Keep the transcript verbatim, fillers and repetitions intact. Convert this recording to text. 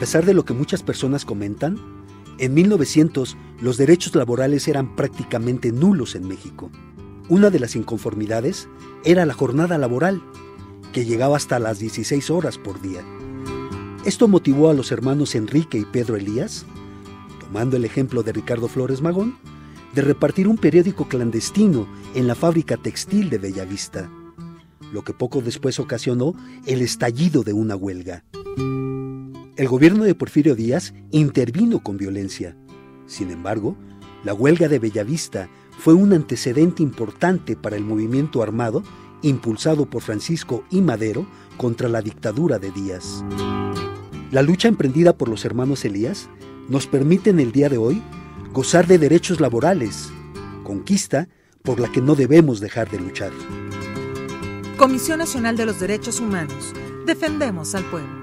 pesar de lo que muchas personas comentan, en mil novecientos los derechos laborales eran prácticamente nulos en México. Una de las inconformidades era la jornada laboral, que llegaba hasta las dieciséis horas por día. Esto motivó a los hermanos Enrique y Pedro Elías, tomando el ejemplo de Ricardo Flores Magón, de repartir un periódico clandestino en la fábrica textil de Bellavista, lo que poco después ocasionó el estallido de una huelga. El gobierno de Porfirio Díaz intervino con violencia. Sin embargo, la huelga de Bellavista fue un antecedente importante para el movimiento armado impulsado por Francisco I. Madero contra la dictadura de Díaz. La lucha emprendida por los hermanos Elías nos permite en el día de hoy gozar de derechos laborales, conquista por la que no debemos dejar de luchar. Comisión Nacional de los Derechos Humanos. Defendemos al pueblo.